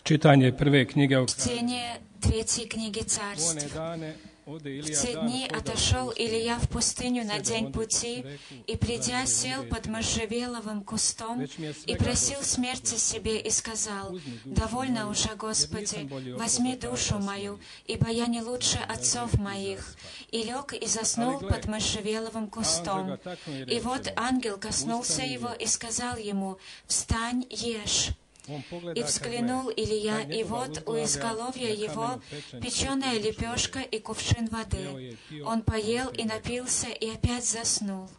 Čitanje prve knjige Чтение третьей книги Царств. В те дни отошел Илия в пустыню на день пути, и, придя, сел под можжевеловым кустом и просил смерти себе, и сказал: «Довольно уже, Господи, возьми душу мою, ибо я не лучше отцов моих». И лег и заснул под можжевеловым кустом. И вот ангел коснулся его и сказал ему: «Встань, ешь». И взглянул Илия, и вот у изголовья его печеная лепешка и кувшин воды. Он поел и напился, и опять заснул.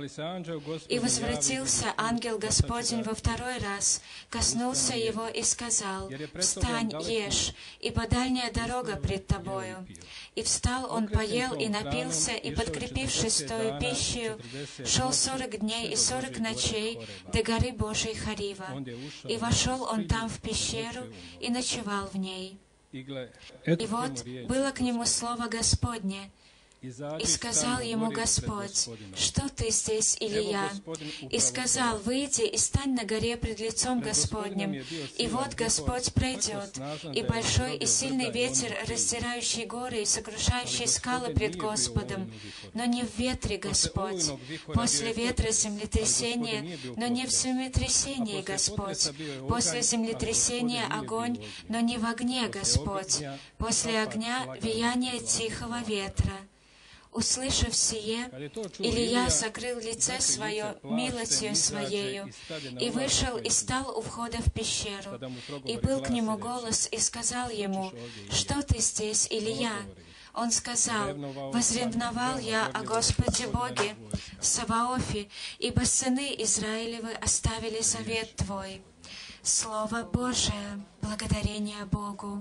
И возвратился ангел Господень во второй раз, коснулся его и сказал: «Встань, ешь, ибо дальняя дорога пред тобою». И встал он, поел и напился, и, подкрепившись тою пищей, шел 40 дней и 40 ночей до горы Божией Хорива. И вошел он там в пещеру и ночевал в ней. И вот было к нему слово Господне. И сказал ему Господь: «Что ты здесь, Илия?» И сказал: «Выйди и стань на горе пред лицом Господним. И вот Господь пройдет, и большой и сильный ветер, раздирающий горы и сокрушающий скалы пред Господом. Но не в ветре Господь, после ветра землетрясение, но не в землетрясении Господь, после землетрясения огонь, но не в огне Господь, после огня веяние тихого ветра». Услышав сие, Илия сокрыл лице свое милостью своею, и вышел и стал у входа в пещеру. И был к нему голос, и сказал ему: «Что ты здесь, Илия?» Он сказал: «Возревновал я о Господе Боге Саваофе, ибо сыны Израилевы оставили завет Твой». Слово Божие, благодарение Богу.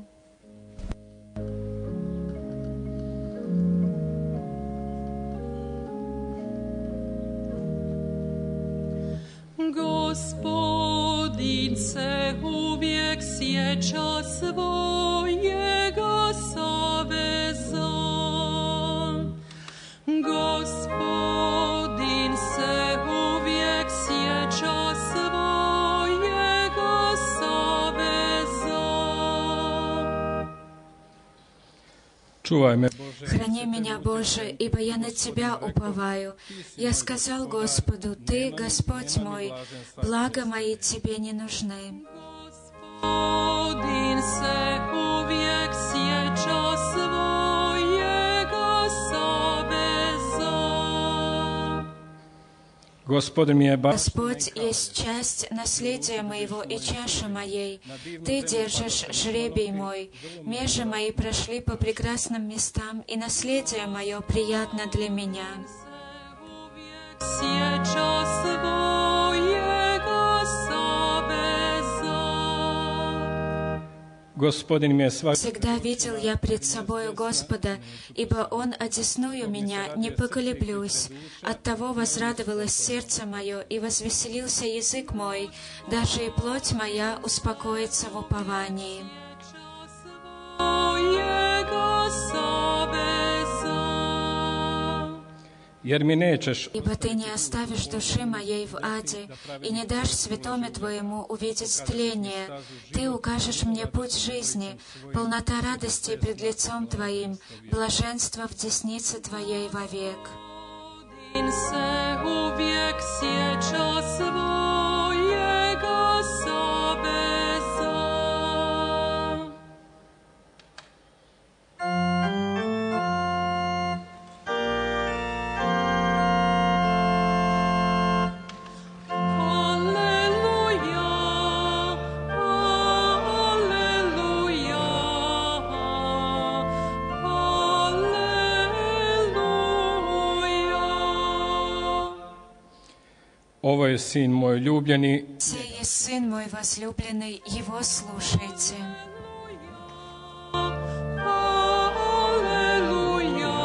Gospodin se uvijek sjeća svojega saveza. Gospodin se uvijek sjeća svojega saveza. Čuvaj me, «Храни меня, Боже, ибо я на Тебя уповаю. Я сказал Господу: Ты, Господь мой, блага мои Тебе не нужны». Gospodin se uvijek sjeća svojega saveza. Gospodin mi je Господь есть часть наследия моего и чаши моей. Ты держишь жребий мой. Межи мои прошли по прекрасным местам, и наследие мое приятно для меня. Sjeća svojega saveza. Gospodin mi je svak Всегда видел я пред собою Господа, ибо Он одесную меня, не поколеблюсь. Оттого возрадовалось сердце мое, и возвеселился язык мой, даже и плоть моя успокоится в уповании. Svojega saveza. jer mi nećeš Ибо Ты не оставишь души моей в аде, и не дашь святоме Твоему увидеть тление. Ты укажешь мне путь жизни, полнота радости пред лицом Твоим, блаженство в деснице Твоей вовек. Gospodin se uvijek sjeća svojega saveza. Alleluja, alleluja, alleluja. ovo je sin moj ljubljeni, Сей есть Сын мой возлюбленный, Его слушайте. Alleluja,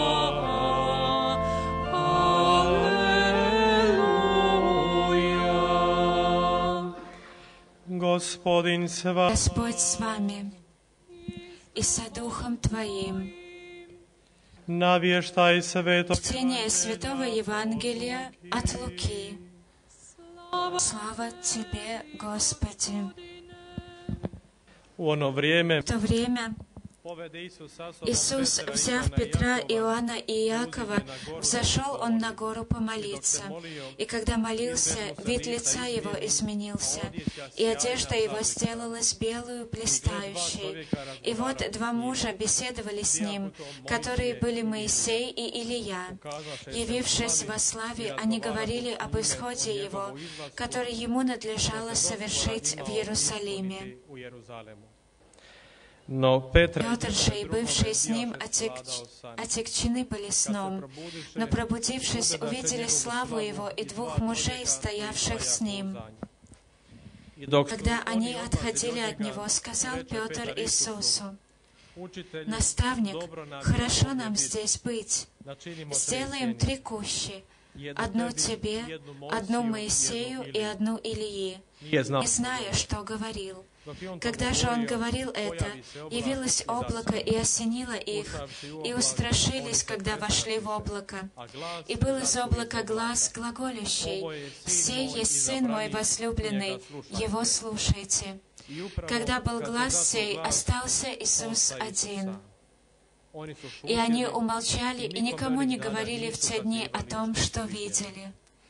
alleluja. Gospodin s vama. Господь с вами и со Духом Твоим. Navještaj svetog Чтение Святого Евангелия от Луки. Слава Тебе, Господи! U ono vrijeme В то время povede Isus sa sobom Иисус, Petra, взяв Ivana i Петра, Jakova, Иоанна и Иакова, взошел он на гору помолиться. И когда молился, вид лица его изменился, и одежда его сделалась белую, блистающей. И вот два мужа беседовали с ним, которые были Моисей и Илия. Явившись во славе, они говорили об исходе его, который ему надлежало совершить в Иерусалиме. u Jeruzalemu. No Petra Петр же и бывшие с ним отягчены были сном, но, пробудившись, увидели славу его и двух мужей, стоявших с ним. Когда они отходили от него, сказал Петр Иисусу: «Наставник, хорошо нам здесь быть. Сделаем 3 кущи, одну тебе, одну Моисею и одну Илии». Не зная, что говорил. Когда же он говорил это, явилось облако и осенило их, и устрашились, когда вошли в облако. И был из облака глас глаголющий: «Сей есть Сын мой возлюбленный, Его слушайте». Когда был глас сей, остался Иисус один. И они умолчали и никому не говорили в те дни о том, что видели.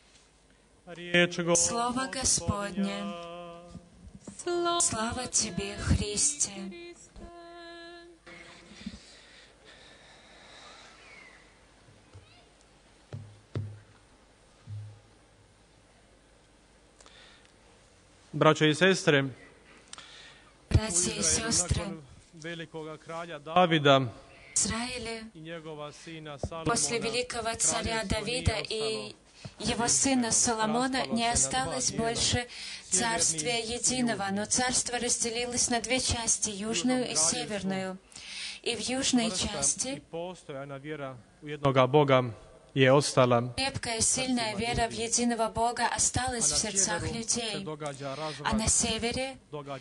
Слово Господне. Слава Тебе, Христе! Braćo i sestre, Братья и сестры, velikoga kralja Davida в Израиле i njegova sina после Salomona великого царя Давида и его сына Соломона не осталось больше царствия единого, но царство разделилось на 2 части, южную и северную. И в южной части postojana vjera u jednoga Boga je ostala. крепкая, сильная вера в единого Бога осталась в сердцах людей, а на севере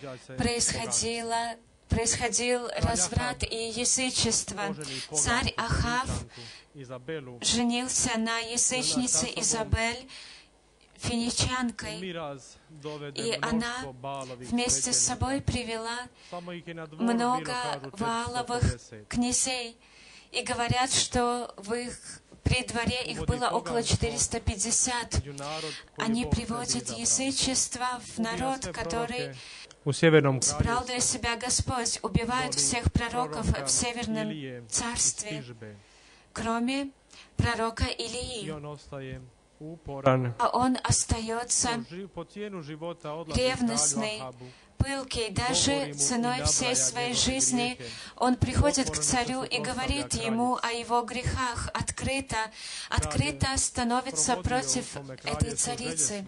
происходил разврат и язычество. Царь Ахав женился на язычнице Изабель, финичанкой, и она вместе с собой привела много вааловых князей. И говорят, что при дворе их было около 450. Они приводят язычество в народ, который избрал для себя Господь, убивают всех пророков в Северном Царстве, кроме пророка Илии. А он остается ревностный, пылкий, даже ценой всей своей жизни. Он приходит к царю и говорит ему о его грехах открыто становится против этой царицы.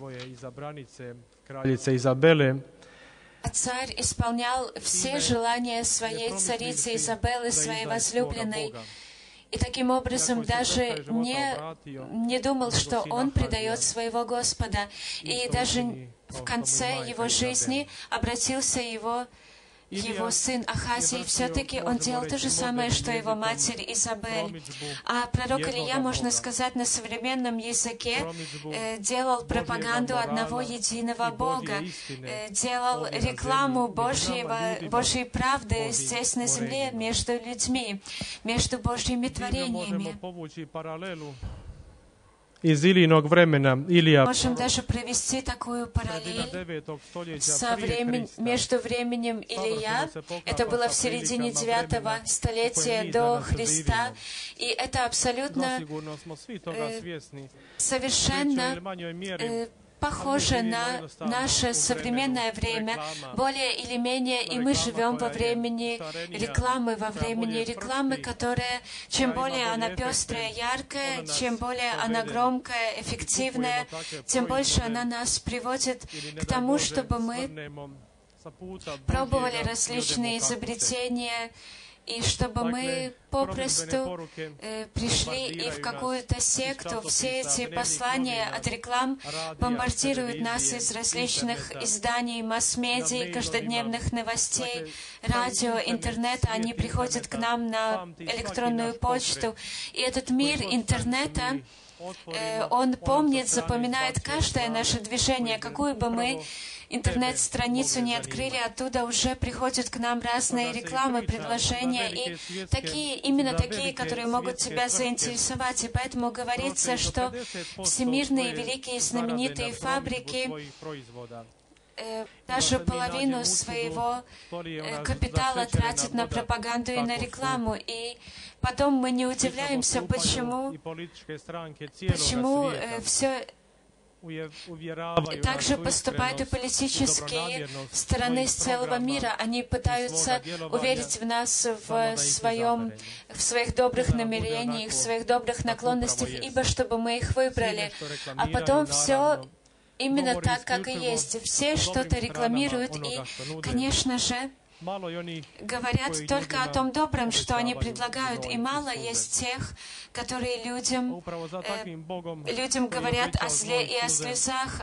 А царь исполнял все желания своей царицы Изабеллы, своей возлюбленной, и таким образом даже не думал, что он предает своего Господа. И даже в конце его жизни обратился его сын Ахазий, все-таки он делал то же самое, что его матерь Изабель. А пророк Илия, можно сказать, на современном языке делал пропаганду одного единого Бога, делал рекламу Божьей правды здесь на земле между людьми, между Божьими творениями. Iz Ilijinog vremena, Ilija Можем даже провести такую параллель между временем Илия, это было в середине 9 столетия до Христа, и это абсолютно совершенно похоже на наше современное время, более или менее, и мы живем во времени рекламы, которая, чем более она пестрая, яркая, чем более она громкая, эффективная, тем больше она нас приводит к тому, чтобы мы пробовали различные изобретения, и чтобы мы попросту пришли и в какую-то секту. Все эти послания от реклам бомбардируют нас из различных изданий, масс-медий, каждодневных новостей, радио, интернета. Они приходят к нам на электронную почту. И этот мир интернета, он помнит, запоминает каждое наше движение, какую бы мы интернет-страницу не открыли, оттуда уже приходят к нам разные рекламы, предложения, и именно такие, которые могут тебя заинтересовать. И поэтому говорится, что всемирные великие знаменитые фабрики даже половину своего капитала тратят на пропаганду и на рекламу. И потом мы не удивляемся, почему все также поступают и политические страны с целого мира. Они пытаются уверить в нас в своих добрых намерениях, в своих добрых наклонностях, ибо чтобы мы их выбрали. А потом все именно так, как и есть. Все что-то рекламируют и, конечно же, говорят только о том добром, что они предлагают, и мало есть тех, которые людям говорят о зле и о слезах,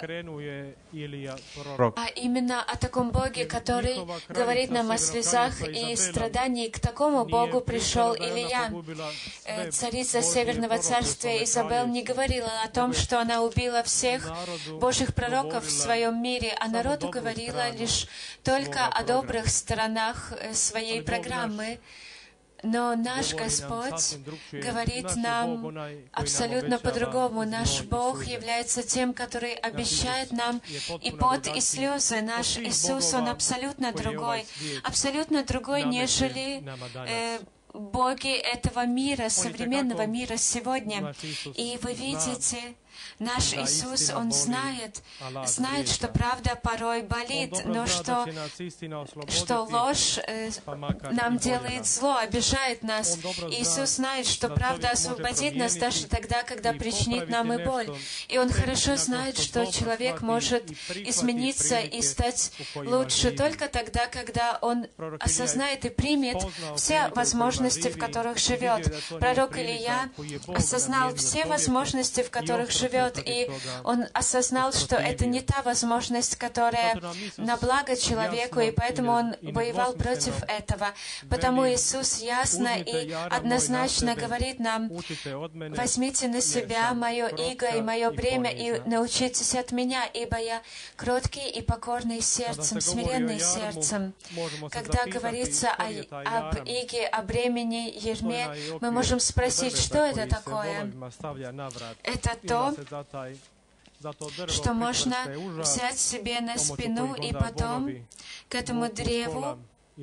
а именно о таком Боге, который говорит нам о слезах и страдании. К такому Богу пришел Илия. Царица Северного Царствия Изабел не говорила о том, что она убила всех Божьих пророков в своем мире, а народу говорила лишь только о добрых сторонах своей программы. Но наш Господь говорит нам абсолютно по-другому. Наш Бог является тем, который обещает нам и пот, и слезы. Наш Иисус, Он абсолютно другой, нежели боги этого мира, современного мира сегодня. И вы видите, наш Иисус, Он знает, что правда порой болит, но что ложь нам делает зло, обижает нас. Иисус знает, что правда освободит нас даже тогда, когда причинит нам и боль. И Он хорошо знает, что человек может измениться и стать лучше только тогда, когда он осознает и примет все возможности, в которых живет. Пророк Илия осознал все возможности, в которых живет, и он осознал, что это не та возможность, которая на благо человеку, и поэтому он воевал против этого. Потому Иисус ясно и однозначно говорит нам: «Возьмите на себя мое иго и мое бремя, и научитесь от меня, ибо я кроткий и покорный сердцем, смиренный сердцем». Когда говорится об иге, о бремени, ерме, мы можем спросить, что это такое? Это то, что можно взять себе на спину и потом к этому древу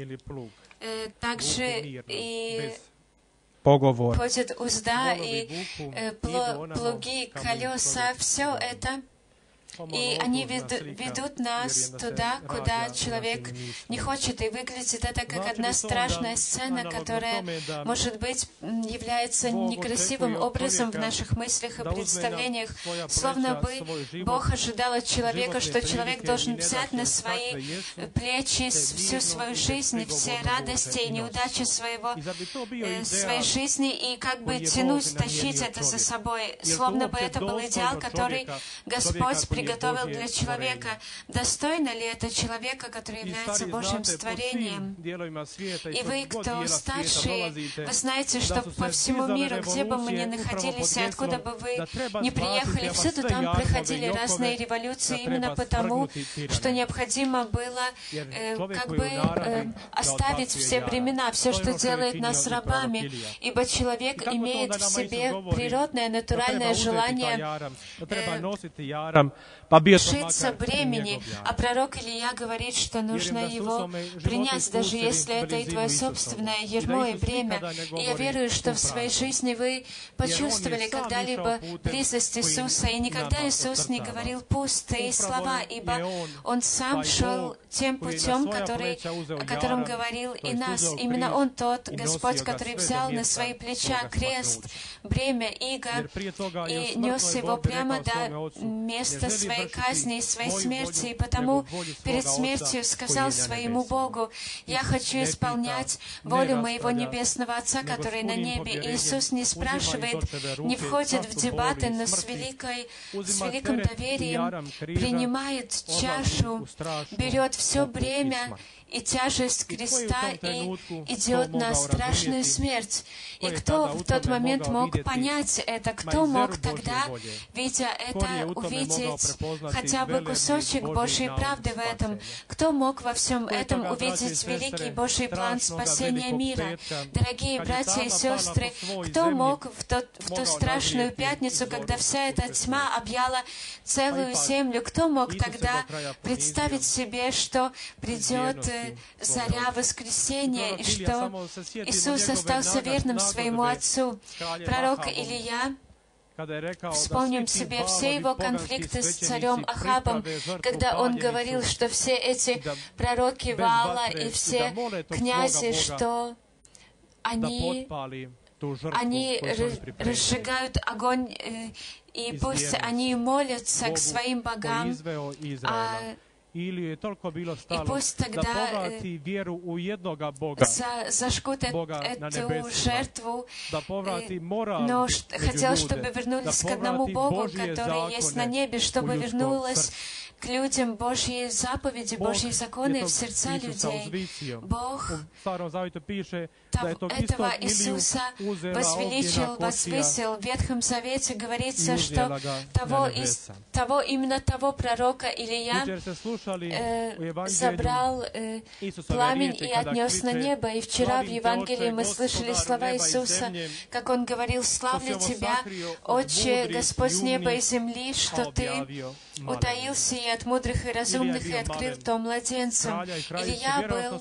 также и ходят узда и плуги, колеса, все это. И они ведут нас туда, куда человек не хочет. И выглядит это как одна страшная сцена, которая, может быть, является некрасивым образом в наших мыслях и представлениях. Словно бы Бог ожидал от человека, что человек должен взять на свои плечи всю свою жизнь, все радости и неудачи своей жизни, и как бы тянуть, тащить это за собой. Словно бы это был идеал, который Господь приготовил для человека. Достойно ли это человека, который является Божьим творением? И вы, кто старшие, вы знаете, что по всему миру, где бы мы ни находились, и откуда бы вы ни приехали, всюду там проходили разные революции, именно потому, что необходимо было оставить все бремена, все, что делает нас рабами, ибо человек имеет в себе природное, натуральное желание лишиться бремени, а пророк Илия говорит, что нужно его принять, даже если это и твое собственное ярмо и бремя. И я верую, что в своей жизни вы почувствовали когда-либо близость Иисуса, и никогда Иисус не говорил пустые слова, ибо Он сам шел тем путем, о котором говорил и нас. Именно Он тот Господь, который взял на свои плеча крест, бремя, иго, и нес его прямо до места своей казни и своей смерти, и потому перед смертью сказал своему Богу: «Я хочу исполнять волю моего Небесного Отца, который на небе». И Иисус не спрашивает, не входит в дебаты, но с великим доверием принимает чашу, берет все бремя и тяжесть креста и идет на страшную смерть. И кто в тот момент мог понять это? Кто мог тогда, видя это, увидеть хотя бы кусочек Божьей правды в этом? Кто мог во всем этом увидеть великий Божий план спасения мира? Дорогие братья и сестры, кто мог в ту страшную пятницу, когда вся эта тьма объяла целую землю, кто мог тогда представить себе, что придет заря воскресения, и что Иисус остался верным своему Отцу? Пророк Илия, вспомним себе все его конфликты с царем Ахабом, когда он говорил, что все эти пророки Ваала и все князи, что они разжигают огонь, и пусть они молятся к своим богам, и пусть тогда зажгут эту жертву, но хотел, чтобы вернулись к одному Богу, который есть на небе, чтобы вернулась к людям Божьи заповеди, Божьи законы в сердца людей. Бог этого Иисуса возвеличил, возвысил. В Ветхом Завете говорится, что именно того пророка Илия забрал пламень и отнес на небо. И вчера в Евангелии мы слышали слова Иисуса, как Он говорил: «Славлю Тебя, Отче, Господь неба и земли, что Ты утаился и от мудрых и разумных и открыл то младенцам». Илия был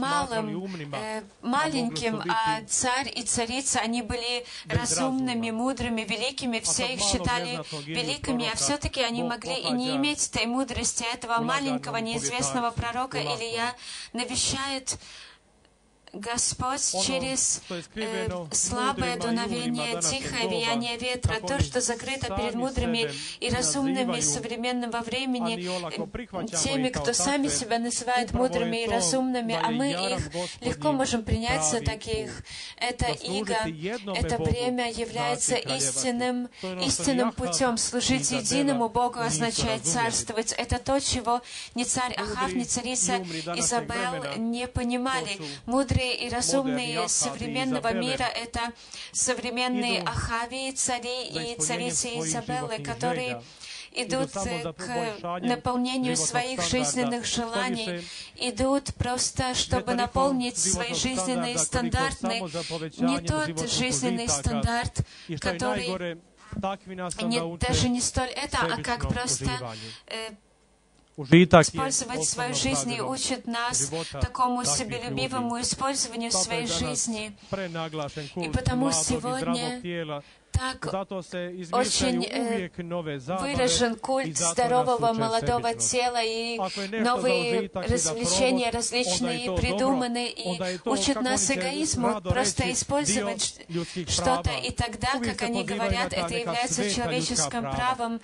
маленьким, а царь и царица, они были разумными, мудрыми, великими, все их считали великими, а все-таки они могли и не иметь той мудрости. Этого маленького, неизвестного пророка Илия навещает Господь через слабое дуновение, тихое веяние ветра, то, что закрыто перед мудрыми и разумными современного времени, теми, кто сами себя называют мудрыми и разумными, а мы их легко можем принять за таких. Это иго, это бремя является истинным путем. Служить единому Богу означает царствовать. Это то, чего ни царь Ахав, ни царица Изабел не понимали. Мудрые и разумные современного мира — это современные Ахавии, цари и царицы Изабеллы, которые идут к наполнению своих жизненных желаний, идут просто, чтобы наполнить свои жизненные стандарты, не тот жизненный стандарт, который даже не столь это, а как просто использовать свою жизнь, и учит нас такому себелюбивому использованию своей жизни. И потому сегодня так очень выражен культ здорового молодого тела, и новые развлечения различные придуманы, и учат нас эгоизму, просто использовать что-то, и тогда, как они говорят, это является человеческим правом,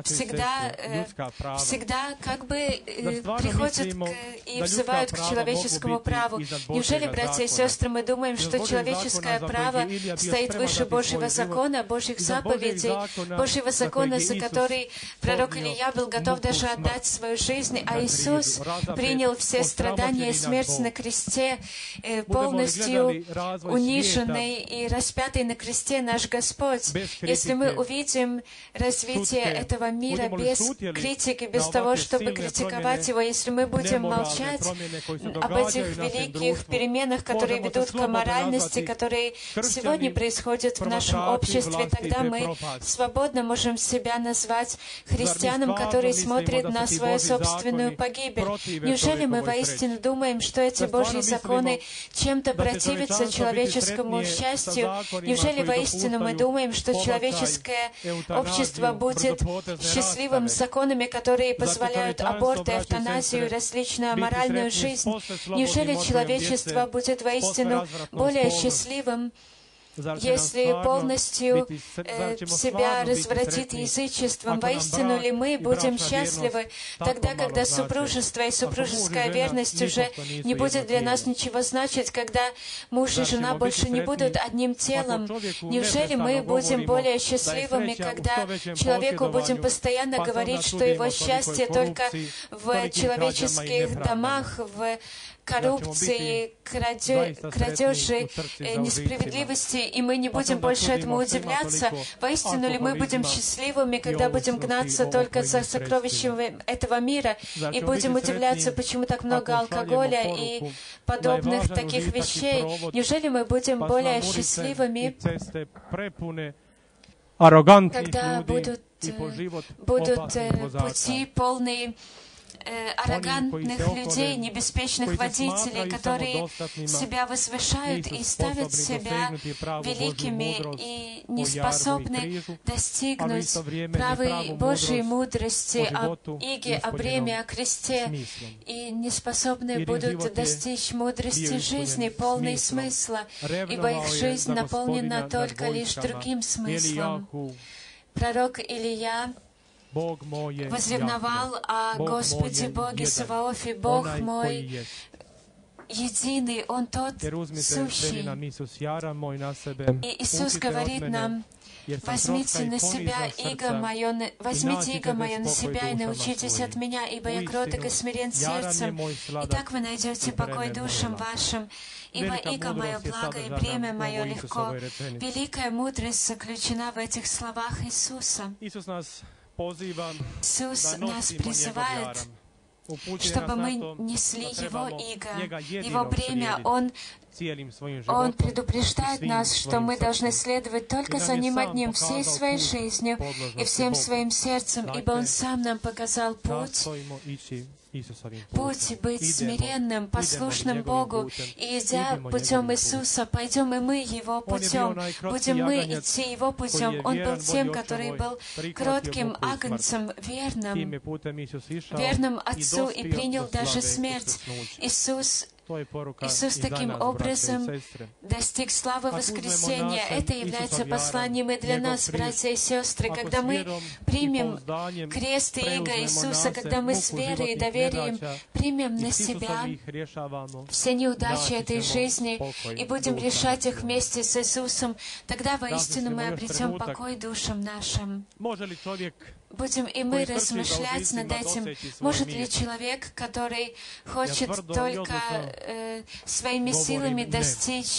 всегда как бы приходят и взывают к человеческому праву. Неужели, братья и сестры, мы думаем, что человеческое право стоит выше Божьего закона, Божьих заповедей, Божьего закона, за который пророк Илия был готов даже отдать свою жизнь, а Иисус принял все страдания и смерть на кресте, полностью униженный и распятый на кресте наш Господь. Если мы увидим развитие этого мира без критики, без того, чтобы критиковать его, если мы будем молчать об этих великих переменах, которые ведут к моральности, которые сегодня происходят в нашем обществе, тогда мы свободно можем себя назвать христианином, который смотрит на свою собственную погибель. Неужели мы воистину думаем, что эти Божьи законы чем-то противятся человеческому счастью? Неужели воистину мы думаем, что человеческое общество будет счастливым законами, которые позволяют аборты, эвтаназию, различную аморальную жизнь? Неужели человечество будет воистину более счастливым, если полностью себя развратит язычеством? Воистину ли мы будем счастливы тогда, когда супружество и супружеская верность уже не будет для нас ничего значить, когда муж и жена больше не будут одним телом? Неужели мы будем более счастливыми, когда человеку будем постоянно говорить, что его счастье только в человеческих домах, в коррупции, крадежи, несправедливости и мы не будем больше этому удивляться, воистину ли мы будем счастливыми, когда будем гнаться только за сокровищами этого мира, и будем удивляться, почему так много алкоголя и подобных таких вещей? Неужели мы будем более счастливыми, когда будут пути полные аррогантных людей, небеспечных водителей, которые себя возвышают и ставят себя великими и не способны достигнуть правой Божьей мудрости о иге, о бреме, о кресте, и не способны будут достичь мудрости жизни, полной смысла, ибо их жизнь наполнена только лишь другим смыслом. Пророк Илия возревновал о Господе Боге Саваофе: Бог мой единый, Он тот сущий. И Иисус говорит нам: возьмите на себя иго мое, возьмите иго мое на себя и научитесь от меня, ибо я кроток и смирен сердцем, и так вы найдете покой душам вашим. Ибо иго мое благо и бремя мое легко. Великая мудрость заключена в этих словах Иисуса. Иисус нас призывает, чтобы мы несли Его иго, Его бремя. Он предупреждает нас, что мы должны следовать только за Ним одним, всей своей жизнью и всем своим сердцем, ибо Он сам нам показал путь быть смиренным, послушным Богу, и идя путем Иисуса, пойдем и мы Его путем, будем мы идти Его путем. Он был тем, который был кротким агнцем, верным Отцу, и принял даже смерть. Иисус таким образом достиг славы воскресения. Это является посланием и для нас, братья и сестры. Когда мы примем крест и иго Иисуса, когда мы с верой и доверием примем на себя все неудачи этой жизни и будем решать их вместе с Иисусом, тогда воистину мы обретем покой душам нашим. Будем и мы размышлять над этим. Может ли человек, который хочет только своими силами достичь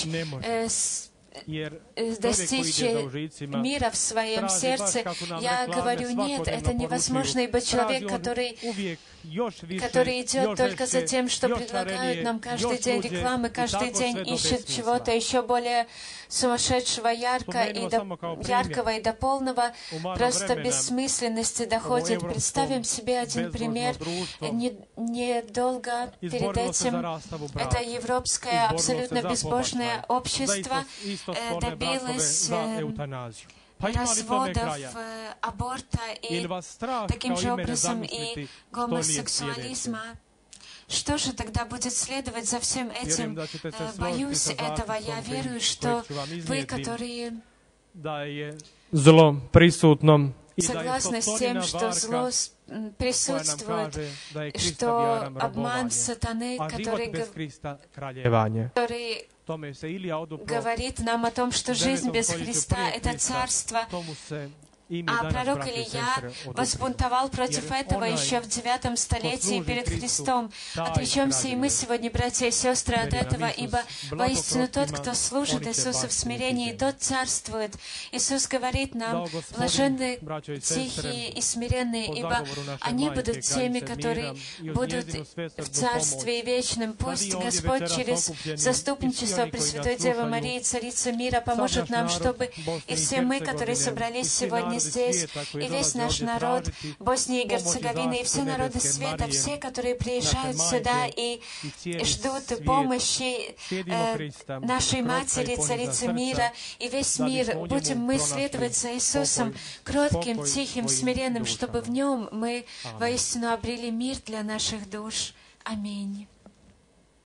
мира в своем сердце, я говорю: нет, это невозможно, ибо человек, который идет только за тем, что предлагают нам каждый день рекламы, каждый день ищет чего-то еще более сумасшедшего, яркого и до полного просто бессмысленности доходит. Представим себе один пример. Недолго перед этим это европейское абсолютно безбожное общество добилось разводов, аборта и таким же образом и гомосексуализма. Что же тогда будет следовать за всем этим? Боюсь этого. Я верую, что вы, которые согласны с тем, что зло присутствует, что обман сатаны, который говорит нам о том, что жизнь без Христа — это царство. А пророк Илия возбунтовал против этого еще в 9 столетии перед Христом. Отречемся и мы сегодня, братья и сестры, от этого, ибо воистину тот, кто служит Иисусу в смирении, тот царствует. Иисус говорит нам: блаженны тихие и смиренные, ибо они будут теми, которые будут в Царстве Вечном. Пусть Господь через заступничество Пресвятой Девы Марии, Царицы мира, поможет нам, чтобы и все мы, которые собрались сегодня здесь, и весь наш народ Боснии и Герцеговины, и все народы света, все, которые приезжают сюда и ждут помощи нашей Матери, Царицы мира, и весь мир, будем мы следовать за Иисусом, кротким, тихим, смиренным, чтобы в Нем мы воистину обрели мир для наших душ. Аминь.